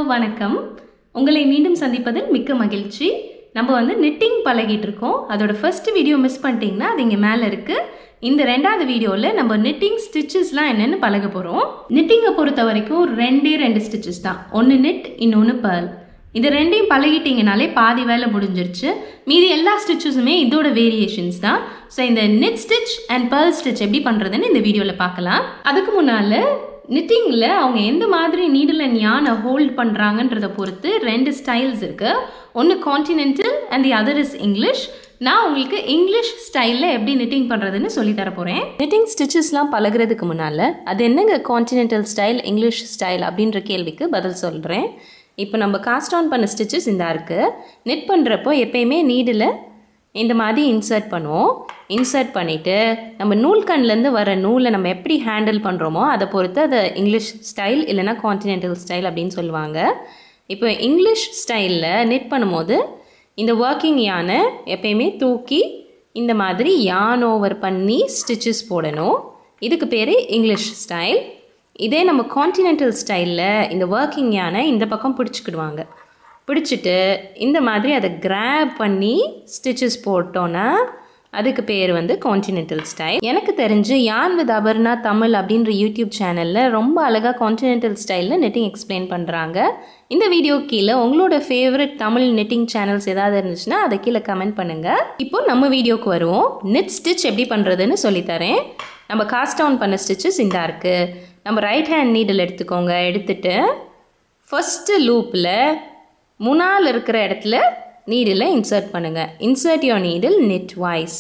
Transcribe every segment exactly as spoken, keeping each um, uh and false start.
வணக்கம். உங்களை மீண்டும் சந்திப்பதில் மிக்க மகிழ்ச்சி. நம்ம வந்து knitting பழகிட்டு இருக்கோம். அதோட ஃபர்ஸ்ட் வீடியோ மிஸ் பண்ணிட்டீங்கன்னா அது இங்க மேல இருக்கு. இந்த ரெண்டாவது வீடியோல நம்ம knitting stitchesலாம் என்னன்னு பழக போறோம். knitting-ஐ பொறுத்த வரைக்கும் ரெண்டே ரெண்டு ஸ்டிச்சஸ் தான். ஒன்னு knit, இன்னொன்னு purl. இந்த ரெண்டையும் பழகிட்டீங்கனாலே பாதி வேலை முடிஞ்சிருச்சு. மீதி எல்லா ஸ்டிச்சஸுமே இதோட வேரியேஷன்ஸ் தான். ஸோ இந்த knit stitch and purl stitch எப்படி பண்றதுன்னு இந்த வீடியோல பார்க்கலாம். அதுக்கு முன்னால knittingல அவங்க எந்த மாதிரி நீடில் அண்ட் யானை ஹோல்ட் பண்ணுறாங்கன்றதை பொறுத்து ரெண்டு ஸ்டைல்ஸ் இருக்குது. ஒன்று continental and the other is English. நான் உங்களுக்கு இங்கிலீஷ் ஸ்டைலில் எப்படி knitting பண்ணுறதுன்னு சொல்லித்தர போகிறேன். knitting ஸ்டிச்சஸ்லாம் பழகிறதுக்கு முன்னால் அது என்னங்க கான்டினென்டல் ஸ்டைல் இங்கிலீஷ் ஸ்டைல் அப்படின்ற கேள்விக்கு பதில் சொல்கிறேன். இப்போ நம்ம காஸ்ட் ஆன் பண்ண ஸ்டிச்சஸ் இந்த இருக்குது. knit பண்ணுறப்போ எப்பயுமே நீடில் இந்த மாதிரி இன்சர்ட் பண்ணுவோம். இன்சர்ட் பண்ணிவிட்டு நம்ம நூல்கண்லேருந்து வர நூலை நம்ம எப்படி ஹேண்டில் பண்ணுறோமோ அதை பொறுத்து அதை இங்கிலீஷ் ஸ்டைல் இல்லைனா கான்டினென்டல் ஸ்டைல் அப்படின்னு சொல்லுவாங்க. இப்போ இங்கிலீஷ் ஸ்டைலில் knit பண்ணும்போது இந்த ஒர்க்கிங் யானை எப்பயுமே தூக்கி இந்த மாதிரி யான் ஓவர் பண்ணி ஸ்டிச்சஸ் போடணும். இதுக்கு பேர் இங்கிலீஷ் ஸ்டைல். இதே நம்ம கான்டினென்டல் ஸ்டைலில் இந்த ஒர்க்கிங் யானை இந்த பக்கம் பிடிச்சிக்கிடுவாங்க. பிடிச்சிட்டு இந்த மாதிரி அதை கிராப் பண்ணி ஸ்டிச்சஸ் போட்டோன்னா அதுக்கு பேர் வந்து கான்டினென்டல் ஸ்டைல். எனக்கு தெரிஞ்சு யான் வித் அபர்ணா தமிழ் அப்படின்ற யூடியூப் சேனலில் ரொம்ப அழகாக கான்டினென்டல் ஸ்டைலில் knitting எக்ஸ்பிளைன் பண்ணுறாங்க. இந்த வீடியோ கீழே உங்களோட ஃபேவரட் தமிழ் knitting சேனல்ஸ் ஏதாவது இருந்துச்சுன்னா அதை கீழே கமெண்ட் பண்ணுங்கள். இப்போ நம்ம வீடியோவுக்கு வருவோம். knit stitch எப்படி பண்ணுறதுன்னு சொல்லித்தரேன். நம்ம காஸ்ட் ஆன் பண்ண ஸ்டிச்சஸ் இந்த இருக்குது. நம்ம ரைட் ஹேண்ட் நீடில் எடுத்துக்கோங்க. எடுத்துட்டு ஃபஸ்ட்டு லூப்பில் முன்னால் இருக்கிற இடத்துல நீடில் இன்சர்ட் பண்ணுங்கள். Insert your needle knit wise.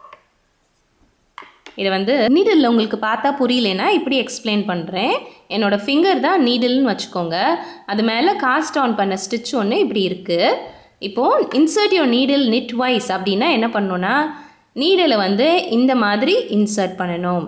இதை வந்து நீடில் உங்களுக்கு பார்த்தா புரியலனா இப்படி எக்ஸ்பிளைன் பண்ணுறேன். என்னோடய ஃபிங்கர் தான் நீடில்னு வச்சுக்கோங்க. அது மேலே காஸ்ட் ஆன் பண்ண ஸ்டிச் ஒன்று இப்படி இருக்குது. இப்போது insert your needle knit wise அப்படின்னா என்ன பண்ணணுன்னா நீடில் வந்து இந்த மாதிரி இன்சர்ட் பண்ணணும்.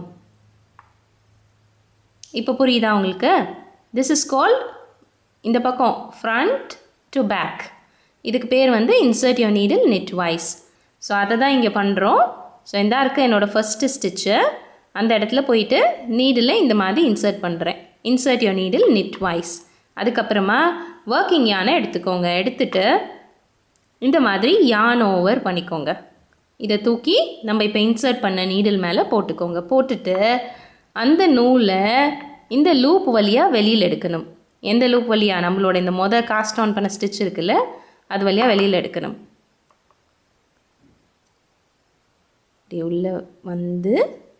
இப்போ புரியுதா உங்களுக்கு? திஸ் இஸ் கால்ட் இந்த பக்கம் ஃப்ரண்ட் டு பேக். இதுக்கு பேர் வந்து insert your needle knit wise. So அதை தான் இங்கே பண்ணுறோம். ஸோ இந்த இருக்குது என்னோடய ஃபஸ்ட்டு ஸ்டிச்சு. அந்த இடத்துல போயிட்டு நீடில் இந்த மாதிரி இன்சர்ட் பண்ணுறேன். Insert your needle knit wise. அதுக்கப்புறமா ஒர்க்கிங் யானை எடுத்துக்கோங்க. எடுத்துட்டு இந்த மாதிரி யான் ஓவர் பண்ணிக்கோங்க. இதை தூக்கி நம்ம இப்போ இன்சர்ட் பண்ண நீடில் மேலே போட்டுக்கோங்க. போட்டுட்டு அந்த நூலை இந்த லூப் வழியாக வெளியில் எடுக்கணும். எந்த லூப் வழியாக? நம்மளோட இந்த மொதல் காஸ்ட் ஆன் பண்ண ஸ்டிச் இருக்குல்ல அது வழியாக வெளியில் எடுக்கணும். இப்படி உள்ள வந்து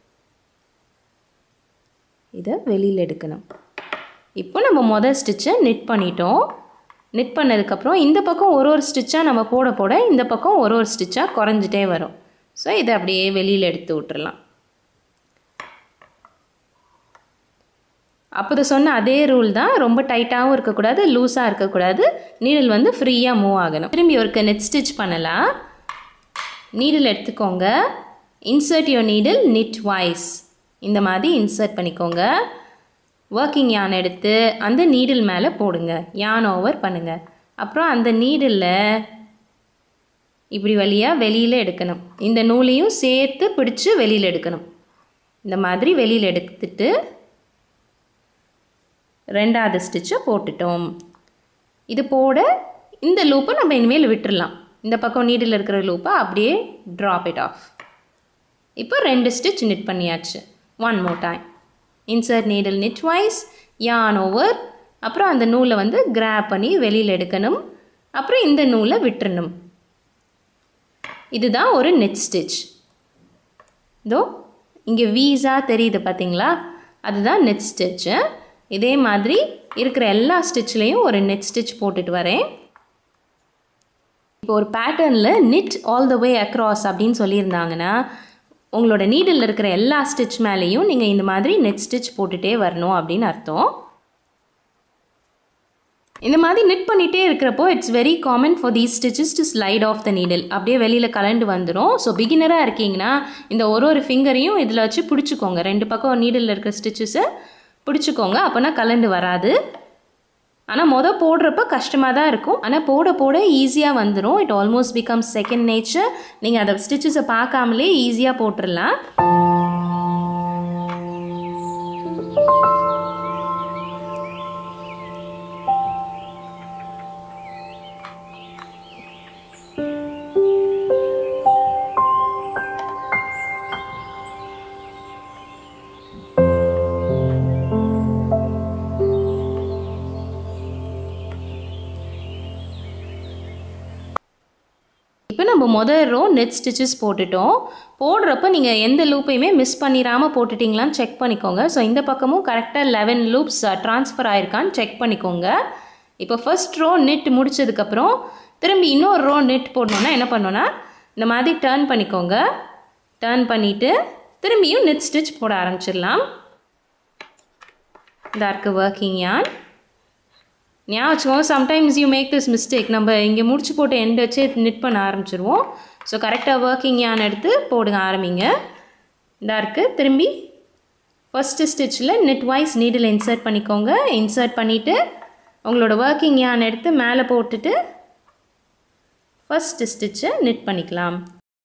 இதை வெளியில் எடுக்கணும். இப்போ நம்ம மொதல் ஸ்டிச்சை knit பண்ணிட்டோம். knit பண்ணதுக்கப்புறம் இந்த பக்கம் ஒரு ஒரு ஸ்டிச்சாக நம்ம போட போட இந்த பக்கம் ஒரு ஒரு ஸ்டிச்சாக குறைஞ்சிட்டே வரும். ஸோ இதை அப்படியே வெளியில் எடுத்து விட்டுறலாம். அப்போ சொன்ன அதே ரூல் தான். ரொம்ப டைட்டாகவும் இருக்கக்கூடாது, லூஸாக இருக்கக்கூடாது. நீடில் வந்து ஃப்ரீயாக மூவ் ஆகணும். திரும்பி ஒரு knit ஸ்டிச் பண்ணலாம். நீடில் எடுத்துக்கோங்க. Insert your needle knit wise. இந்த மாதிரி இன்சர்ட் பண்ணிக்கோங்க. ஒர்க்கிங் யான் எடுத்து அந்த நீடில் மேலே போடுங்க. யான் ஓவர் பண்ணுங்கள். அப்புறம் அந்த நீடில் இப்படி வழியாக வெளியில் எடுக்கணும். இந்த நூலையும் சேர்த்து பிடிச்சி வெளியில் எடுக்கணும். இந்த மாதிரி வெளியில் எடுத்துட்டு ரெண்டாவது ஸ்டிச்சை போட்டுட்டோம். இது போட இந்த லூப்பை நம்ம இனிமேல் விட்டுடலாம். இந்த பக்கம் நீடில் இருக்கிற லூப்பை அப்படியே ட்ராப் இட் ஆஃப். இப்போ ரெண்டு ஸ்டிச் knit பண்ணியாச்சு. One more time. Insert needle knit wise, yarn over. அப்புறம் அந்த நூலை வந்து கிராப் பண்ணி வெளியில் எடுக்கணும். அப்புறம் இந்த நூலை விட்டுறணும். இதுதான் ஒரு knit ஸ்டிச். இதோ இங்கே வீஸாக தெரியுது பார்த்தீங்களா? அதுதான் knit ஸ்டிச்சு. இதே மாதிரி இருக்கிற எல்லா ஸ்டிச்லேயும் ஒரு knit ஸ்டிச் போட்டுட்டு வரேன். இப்போ ஒரு பேட்டர்னில் knit all the way across அப்படின்னு சொல்லியிருந்தாங்கன்னா உங்களோட நீடில் இருக்கிற எல்லா ஸ்டிச் மேலேயும் நீங்கள் இந்த மாதிரி knit ஸ்டிச் போட்டுகிட்டே வரணும் அப்படின்னு அர்த்தம். இந்த மாதிரி knit பண்ணிகிட்டே இருக்கிறப்போ it's very common for these stitches to slide off the needle. அப்படியே வெளியில் கலண்டு வந்துடும். ஸோ பிகினராக இருக்கீங்கன்னா இந்த ஒரு ஒரு ஃபிங்கரையும் இதில் வச்சு பிடிச்சிக்கோங்க. ரெண்டு பக்கம் நீடில் இருக்கிற ஸ்டிச்சஸை பிடிச்சிக்கோங்க. அப்போனா கலண்டு வராது. ஆனால் மொதல் போடுறப்ப கஷ்டமாக தான் இருக்கும். ஆனால் போட போட ஈஸியாக வந்துடும். It almost becomes second nature. நீங்கள் அதை ஸ்டிச்சஸை பார்க்காமலே ஈஸியாக போட்டுடலாம். இப்போ நம்ம முதல் ரோ நெட் ஸ்டிச்சஸ் போட்டுட்டோம். போடுறப்ப நீங்கள் எந்த லூப்பையுமே மிஸ் பண்ணிடாமல் போட்டுட்டிங்களான்னு செக் பண்ணிக்கோங்க. ஸோ இந்த பக்கமும் கரெக்டாக லெவன் லூப்ஸ் ட்ரான்ஸ்ஃபர் ஆயிருக்கான்னு செக் பண்ணிக்கோங்க. இப்போ ஃபர்ஸ்ட் ரோ நெட் முடிச்சதுக்கப்புறம் திரும்பி இன்னொரு ரோ நெட் போடணுன்னா என்ன பண்ணோன்னா இந்த மாதிரி டர்ன் பண்ணிக்கோங்க. டர்ன் பண்ணிவிட்டு திரும்பியும் நெட் ஸ்டிச் போட ஆரம்பிச்சிடலாம். இதாக இருக்குது ஒர்க்கிங் யார்ன். ஞாபகம் வச்சுக்கோங்க, sometimes you make this mistake. நம்ம இங்கே முடிச்சு போட்டு எண்ட் வச்சு நிட் பண்ண ஆரம்பிச்சிருவோம். ஸோ கரெக்டாக ஒர்க்கிங் யார்ன் எடுத்து போடுங்க ஆரம்பிங்க. இதாக இருக்குது. திரும்பி ஃபஸ்ட்டு ஸ்டிச்சில் நெட் வைஸ் நீடில் இன்சர்ட் பண்ணிக்கோங்க. இன்சர்ட் பண்ணிவிட்டு உங்களோட ஒர்க்கிங் யார்ன் எடுத்து மேலே போட்டுட்டு ஃபஸ்ட்டு ஸ்டிச்சை நிட் பண்ணிக்கலாம்.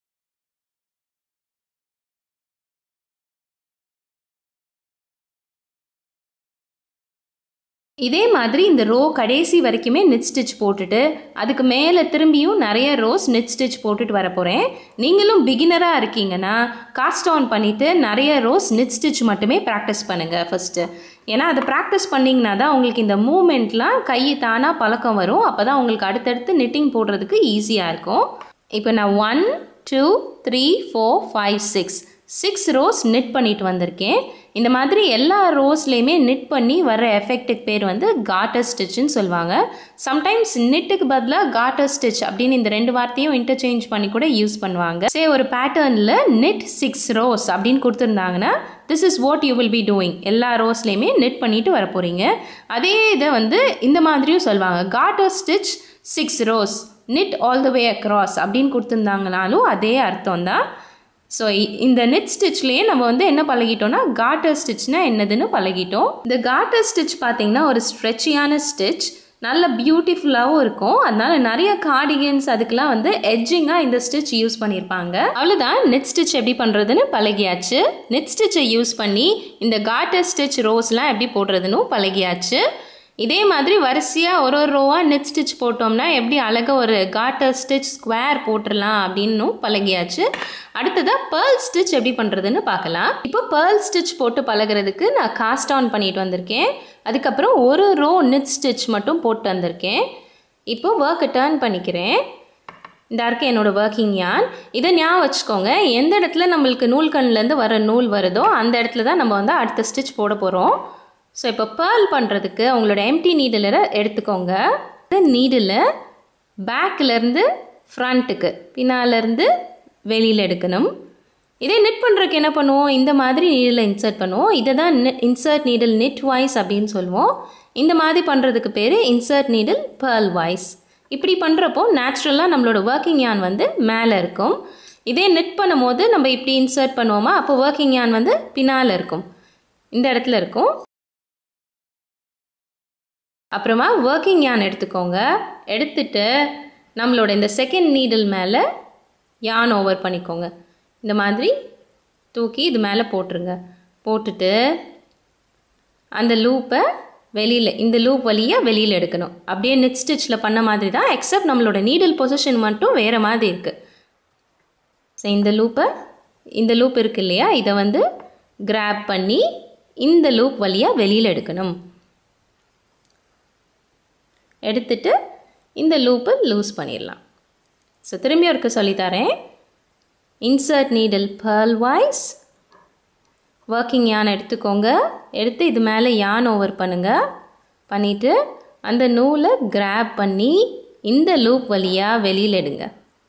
இதே மாதிரி இந்த ரோ கடைசி வரைக்குமே நெட் ஸ்டிச் போட்டுட்டு அதுக்கு மேலே திரும்பியும் நிறைய ரோஸ் நெட் ஸ்டிச் போட்டுட்டு வர போகிறேன். நீங்களும் பிகினராக இருக்கீங்கன்னா காஸ்ட் ஆன் பண்ணிவிட்டு நிறைய ரோஸ் நெட் ஸ்டிச் மட்டுமே ப்ராக்டிஸ் பண்ணுங்கள் ஃபஸ்ட்டு. ஏன்னா அதை ப்ராக்டிஸ் பண்ணிங்கன்னா தான் உங்களுக்கு இந்த மூமெண்ட்லாம் கை தானாக பழக்கம் வரும். அப்போ தான் உங்களுக்கு அடுத்தடுத்து நிட்டிங் போடுறதுக்கு ஈஸியாக இருக்கும். இப்போ நான் one two three four five six six rows knit பண்ணிட்டு வந்திருக்கேன். இந்த மாதிரி எல்லா ரோஸ்லேயுமே நிட் பண்ணி வர எஃபெக்ட்டுக்கு பேர் வந்து காட்டர் ஸ்டிச்சுன்னு சொல்லுவாங்க. சம்டைம்ஸ் நிட்டுக்கு பதிலாக காட்டர் ஸ்டிச் அப்படின்னு இந்த ரெண்டு வார்த்தையும் இன்டர்சேஞ்ச் பண்ணி கூட யூஸ் பண்ணுவாங்க. சே ஒரு பேட்டர்னில் நிட் சிக்ஸ் ரோஸ் அப்படின்னு கொடுத்துருந்தாங்கன்னா this is what you will be doing. எல்லா ரோஸ்லேயுமே நிட் பண்ணிட்டு வர போகிறீங்க. அதே இதை வந்து இந்த மாதிரியும் சொல்லுவாங்க, garter stitch six rows knit all the way across அப்படின்னு கொடுத்துருந்தாங்கனாலும் அதே அர்த்தம் தான். ஸோ இந்த நெட் ஸ்டிச்லேயே நம்ம வந்து என்ன பழகிட்டோம்னா காட்டர் ஸ்டிச்னால் என்னதுன்னு பழகிட்டோம். இந்த காட்டர் ஸ்டிச் பார்த்திங்கன்னா ஒரு ஸ்ட்ரெச்சியான ஸ்டிச், நல்ல பியூட்டிஃபுல்லாகவும் இருக்கும். அதனால நிறைய கார்டிகன்ஸ் அதுக்கெலாம் வந்து எட்ஜிங்காக இந்த ஸ்டிச் யூஸ் பண்ணியிருப்பாங்க. அவ்வளோதான், நெட் ஸ்டிச் எப்படி பண்ணுறதுன்னு பழகியாச்சு. நெட் ஸ்டிச்சை யூஸ் பண்ணி இந்த காட்டர் ஸ்டிச் ரோஸ்லாம் எப்படி போடுறதுன்னு பழகியாச்சு. இதே மாதிரி வரிசையாக ஒரு ஒரு ரோவாக நெட் ஸ்டிச் போட்டோம்னா எப்படி அழகாக ஒரு காட்டர் ஸ்டிச் ஸ்கொயர் போட்டுடலாம் அப்படின்னும் பழகியாச்சு. அடுத்ததாக பேர்ல் ஸ்டிச் எப்படி பண்ணுறதுன்னு பார்க்கலாம். இப்போ பேர்ல் ஸ்டிச் போட்டு பழகிறதுக்கு நான் காஸ்ட் ஆன் பண்ணிட்டு வந்திருக்கேன். அதுக்கப்புறம் ஒரு ரோ நெட் ஸ்டிச் மட்டும் போட்டு வந்திருக்கேன். இப்போ ஒர்க்கை டர்ன் பண்ணிக்கிறேன். இந்த இருக்க என்னோடய ஒர்க்கிங் யார்ன். இதை ஞாபகம் வச்சுக்கோங்க, எந்த இடத்துல நம்மளுக்கு நூல்கண்லேருந்து வர நூல் வருதோ அந்த இடத்துல தான் நம்ம வந்து அடுத்த ஸ்டிச் போட போகிறோம். ஸோ இப்போ பேர்ல் பண்ணுறதுக்கு உங்களோட எம்டி நீடில் எடுத்துக்கோங்க. இந்த நீடில் பேக்கிலேருந்து ஃப்ரண்ட்டுக்கு பின்னாலேருந்து வெளியில் எடுக்கணும். இதே நிட் பண்ணுறதுக்கு என்ன பண்ணுவோம், இந்த மாதிரி நீடில் இன்சர்ட் பண்ணுவோம். இதை தான் இன்சர்ட் நீடில் நிட் வைஸ் அப்படின்னு சொல்லுவோம். இந்த மாதிரி பண்ணுறதுக்கு பேர் இன்சர்ட் நீடில் பேர்ல் வைஸ். இப்படி பண்ணுறப்போ நேச்சுரலாக நம்மளோட ஒர்க்கிங் யார்ன் வந்து மேலே இருக்கும். இதே நிட் பண்ணும் போது நம்ம இப்படி இன்சர்ட் பண்ணுவோமா, அப்போ ஒர்க்கிங் யார்ன் வந்து பின்னால் இருக்கும், இந்த இடத்துல இருக்கும். அப்புறமா ஒர்க்கிங் யார்ன் எடுத்துக்கோங்க. எடுத்துட்டு நம்மளோட இந்த செகண்ட் நீடில் மேலே யார்ன் ஓவர் பண்ணிக்கோங்க. இந்த மாதிரி தூக்கி இது மேலே போட்டுருங்க. போட்டுட்டு அந்த லூப்பை வெளியில், இந்த லூப் வழியாக வெளியில் எடுக்கணும். அப்படியே நெட் ஸ்டிச்சில் பண்ண மாதிரி தான், எக்ஸப்ட் நம்மளோட நீடில் பொசிஷன் மட்டும் வேறு மாதிரி இருக்குது. ஸோ இந்த லூப்பை, இந்த லூப் இருக்குது இல்லையா, இதை வந்து கிராப் பண்ணி இந்த லூப் வழியாக வெளியில் எடுக்கணும். எடுத்துட்டு இந்த லூப்பை லூஸ் பண்ணிடலாம். ஸோ திரும்பி ஒருக்க சொல்லித்தரேன். Insert needle purl wise, working yarn எடுத்துக்கோங்க. எடுத்து இது மேலே யார்ன் ஓவர் பண்ணுங்கள். பண்ணிவிட்டு அந்த நூலை கிராப் பண்ணி இந்த லூப் வழியாக வெளியில் எடுங்க.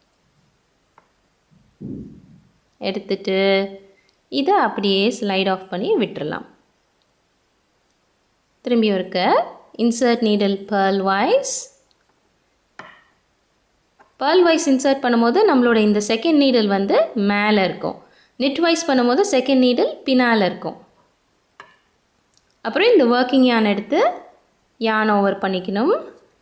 எடுத்துட்டு இதை அப்படியே ஸ்லைட் ஆஃப் பண்ணி விட்டுறலாம். திரும்பி ஒருக்க insert needle pearl wise. pearl wise insert பண்ணும்போது நம்மளோட இந்த செகண்ட் நீடில் வந்து மேலே இருக்கும். knit wise பண்ணும்போது செகண்ட் நீடில் பின்னால் இருக்கும். அப்புறம் இந்த working yarn எடுத்து yarn over பண்ணிக்கணும்.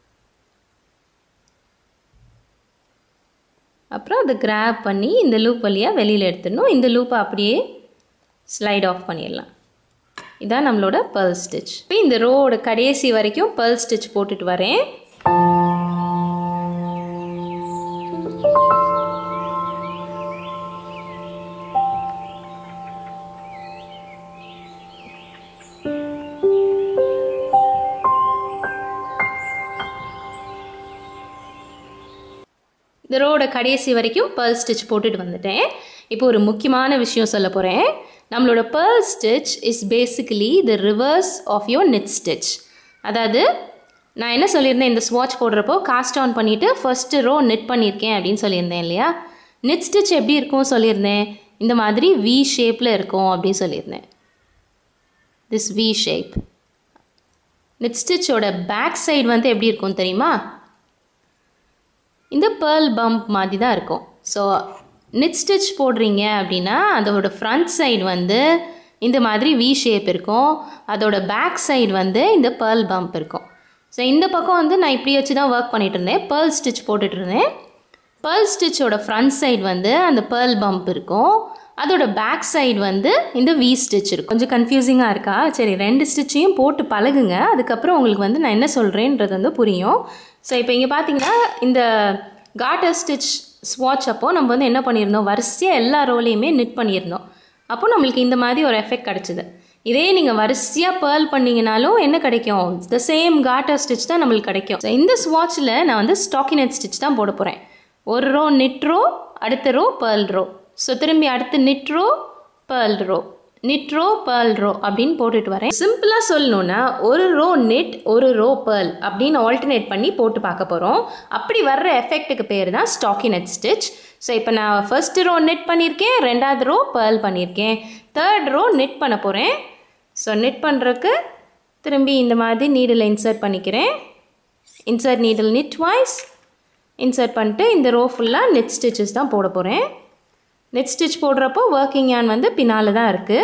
அப்புறம் அதை grab பண்ணி இந்த லூப் வழியாக வெளியில் எடுத்துடணும். இந்த லூப்பை அப்படியே ஸ்லைட் ஆஃப் பண்ணிடலாம். இதான் நம்மளோட pearl stitch. இப்போ இந்த ரோவோட கடைசி வரைக்கும் pearl stitch போட்டுட்டு வரேன். இந்த ரோட கடைசி வரைக்கும் pearl stitch போட்டுட்டு வந்துட்டேன். இப்போ ஒரு முக்கியமான விஷயம் சொல்ல போகிறேன். நம்மளோட pearl stitch is basically the reverse of your knit stitch. அதாவது நான் என்ன சொல்லியிருந்தேன், இந்த ஸ்வாட்ச் போடுறப்போ காஸ்ட் ஆன் பண்ணிவிட்டு ஃபஸ்ட்டு ரோ knit பண்ணியிருக்கேன் அப்படின்னு சொல்லியிருந்தேன் இல்லையா. knit stitch எப்படி இருக்கும் சொல்லியிருந்தேன், இந்த மாதிரி V ஷேப்பில் இருக்கும் அப்படின்னு சொல்லியிருந்தேன். this V shape. knit stitchோட பேக் சைடு வந்து எப்படி இருக்கும் தெரியுமா, இந்த pearl bump மாதிரி தான் இருக்கும். ஸோ knit stitch போடுறீங்க அப்படின்னா அதோட ஃப்ரண்ட் சைடு வந்து இந்த மாதிரி V ஷேப் இருக்கும், அதோட பேக் சைடு வந்து இந்த pearl bump இருக்கும். ஸோ இந்த பக்கம் வந்து நான் இப்படி வச்சு தான் ஒர்க் பண்ணிகிட்டு இருந்தேன், pearl stitch போட்டுட்டு இருந்தேன். pearl stitchோட ஃப்ரண்ட் சைடு வந்து அந்த pearl bump இருக்கும், அதோட பேக் சைடு வந்து இந்த V ஸ்டிச் இருக்கும். கொஞ்சம் கன்ஃபியூசிங்காக இருக்கா? சரி, ரெண்டு ஸ்டிச்சையும் போட்டு பழகுங்க, அதுக்கப்புறம் உங்களுக்கு வந்து நான் என்ன சொல்கிறேன்றது வந்து புரியும். ஸோ இப்போ இங்கே பார்த்தீங்கன்னா இந்த கார்டர் ஸ்டிச் ஸ்வாட்ச் அப்போது நம்ம வந்து என்ன பண்ணியிருந்தோம், வரிசையாக எல்லா ரோலையுமே knit பண்ணியிருந்தோம். அப்போ நம்மளுக்கு இந்த மாதிரி ஒரு எஃபெக்ட் கிடச்சிது. இதே நீங்கள் வரிசையாக பேர்ல் பண்ணிங்கனாலும் என்ன கிடைக்கும், த சேம் கார்டர் ஸ்டிச் தான் நம்மளுக்கு கிடைக்கும். ஸோ இந்த ஸ்வாட்சில் நான் வந்து ஸ்டாக்கினெட் ஸ்டிச் தான் போட போகிறேன். ஒரு ரோ knit ரோ, அடுத்த ரோ pearl ரோ. ஸோ திரும்பி அடுத்து knit row pearl row, knit row pearl row அப்படின்னு போட்டுட்டு வரேன். சிம்பிளாக சொல்லணுன்னா ஒரு ரோ knit ஒரு ரோ pearl அப்படின்னு ஆல்டர்னேட் பண்ணி போட்டு பார்க்க போகிறோம். அப்படி வர்ற எஃபெக்ட்டுக்கு பேர் தான் ஸ்டாக்கினெட் ஸ்டிச். ஸோ இப்போ நான் ஃபர்ஸ்ட் ரோ knit பண்ணியிருக்கேன், ரெண்டாவது ரோ pearl பண்ணியிருக்கேன், தேர்ட் ரோ knit பண்ண போகிறேன். ஸோ knit பண்ணுறதுக்கு திரும்பி இந்த மாதிரி நீடில் இன்சர்ட் பண்ணிக்கிறேன். Insert needle knit twice, insert பண்ணிட்டு இந்த ரோ ஃபுல்லாக knit ஸ்டிச்சஸ் தான் போட போகிறேன். knit stitch போடுறப்போ working yarn வந்து பின்னால் தான் இருக்குது.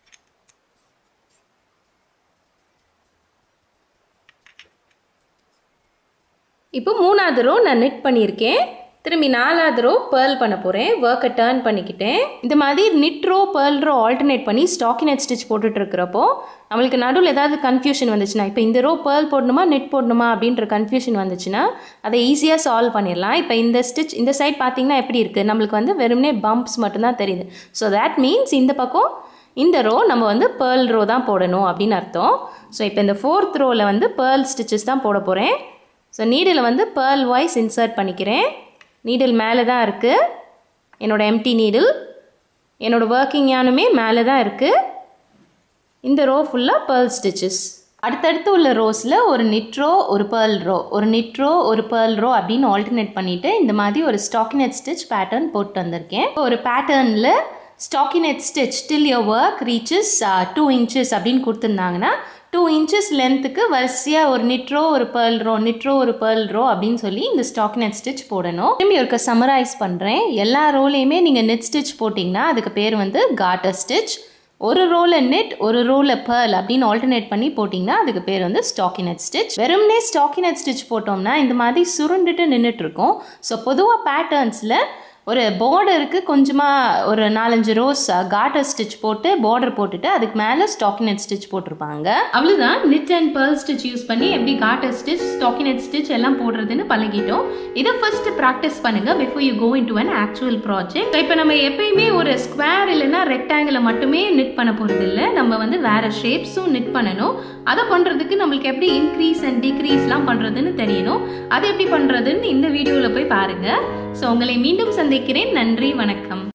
இப்போ மூணாவது ரோ நான் knit பண்ணியிருக்கேன், திரும்பி நாலாவது ரோ pearl பண்ண போகிறேன். ஒர்க்கை டர்ன் பண்ணிக்கிட்டேன். இந்த மாதிரி knit row pearl row alternate பண்ணி ஸ்டாக்கினெட் ஸ்டிச் போட்டுட்டு இருக்கிறப்போ நம்மளுக்கு நடுவில் ஏதாவது கன்ஃபியூஷன் வந்துச்சுன்னா, இப்போ இந்த ரோ pearl போடணுமா knit போடணுமா அப்படின்ற கன்ஃபியூஷன் வந்துச்சுன்னா அதை ஈஸியாக சால்வ் பண்ணிடலாம். இப்போ இந்த ஸ்டிச் இந்த சைட் பார்த்தீங்கன்னா எப்படி இருக்குது, நம்மளுக்கு வந்து வெறுமனே பம்ப்ஸ் மட்டும்தான் தெரியுது. ஸோ தேட் மீன்ஸ் இந்த பக்கம் இந்த ரோ நம்ம வந்து pearl ரோ தான் போடணும் அப்படின்னு அர்த்தம். ஸோ இப்போ இந்த ஃபோர்த் ரோவில் வந்து pearl ஸ்டிச்சஸ் தான் போட போகிறேன். ஸோ நீடில் வந்து pearl வைஸ் இன்சர்ட் பண்ணிக்கிறேன். நீடில் மேலே தான் இருக்குது, என்னோடய எம்டி நீடில், என்னோடய ஒர்க்கிங் யானுமே மேலே தான் இருக்குது. இந்த ரோ ஃபுல்லாக pearl ஸ்டிச்சஸ். அடுத்தடுத்து உள்ள ரோஸில் ஒரு knit ரோ ஒரு pearl ரோ, ஒரு knit ரோ ஒரு pearl ரோ அப்படின்னு ஆல்டர்னேட் பண்ணிவிட்டு இந்த மாதிரி ஒரு ஸ்டாக்கினெட் ஸ்டிச் பேட்டர்ன் போட்டு வந்திருக்கேன். ஒரு பேட்டர்னில் stockinette stitch till your work reaches two inches அப்படின்னு கொடுத்துருந்தாங்கன்னா டூ இன்ச்சஸ் லென்த்துக்கு வரிசையாக ஒரு knit ரோ ஒரு pearl ரோ, knit ரோ ஒரு pearl ரோ அப்படின்னு சொல்லி இந்த ஸ்டாக்கினெட் ஸ்டிச் போடணும். திரும்பி ஒருக்க சம்மரைஸ் பண்ணுறேன். எல்லா ரோலையுமே நீங்கள் knit ஸ்டிச் போட்டிங்கன்னா அதுக்கு பேர் வந்து கார்டர் ஸ்டிச். ஒரு ரோவில் knit ஒரு ரோவில் pearl அப்படின்னு ஆல்டர்னேட் பண்ணி போட்டிங்கன்னா அதுக்கு பேர் வந்து ஸ்டாக்கினெட் ஸ்டிச். வெறும்னே ஸ்டாக்கினெட் ஸ்டிச் போட்டோம்னா இந்த மாதிரி சுருண்டுட்டு நின்றுட்டுருக்கோம். ஸோ பொதுவாக பேட்டர்ன்ஸில் ஒரு பார்டருக்கு கொஞ்சமாக ஒரு நாலஞ்சு ரோஸ் கார்டர் ஸ்டிச் போட்டு பார்டர் போட்டுட்டு அதுக்கு மேலே ஸ்டாக்கினெட் ஸ்டிச் போட்டிருப்பாங்க. அவ்வளோதான். knit and pearl stitch use பண்ணி எப்படி கார்டர் ஸ்டிச் ஸ்டாக்கினெட் ஸ்டிச் எல்லாம் போடுறதுன்னு பழகிட்டோம். இதை ஃபர்ஸ்ட் ப்ராக்டிஸ் பண்ணுங்க before you go into an actual project. இப்போ நம்ம எப்பயுமே ஒரு ஸ்கொயர் இல்லைன்னா ரெக்டாங்கிளை மட்டுமே knit பண்ண போகிறது இல்லை, நம்ம வந்து வேறு ஷேப்ஸும் knit பண்ணணும். அதை பண்ணுறதுக்கு நம்மளுக்கு எப்படி இன்க்ரீஸ் அண்ட் டிக்ரீஸ்லாம் பண்ணுறதுன்னு தெரியணும். அதை எப்படி பண்ணுறதுன்னு இந்த வீடியோவில் போய் பாருங்கள். ஸோ உங்களை மீண்டும் சந்திக்கிறேன். நன்றி, வணக்கம்.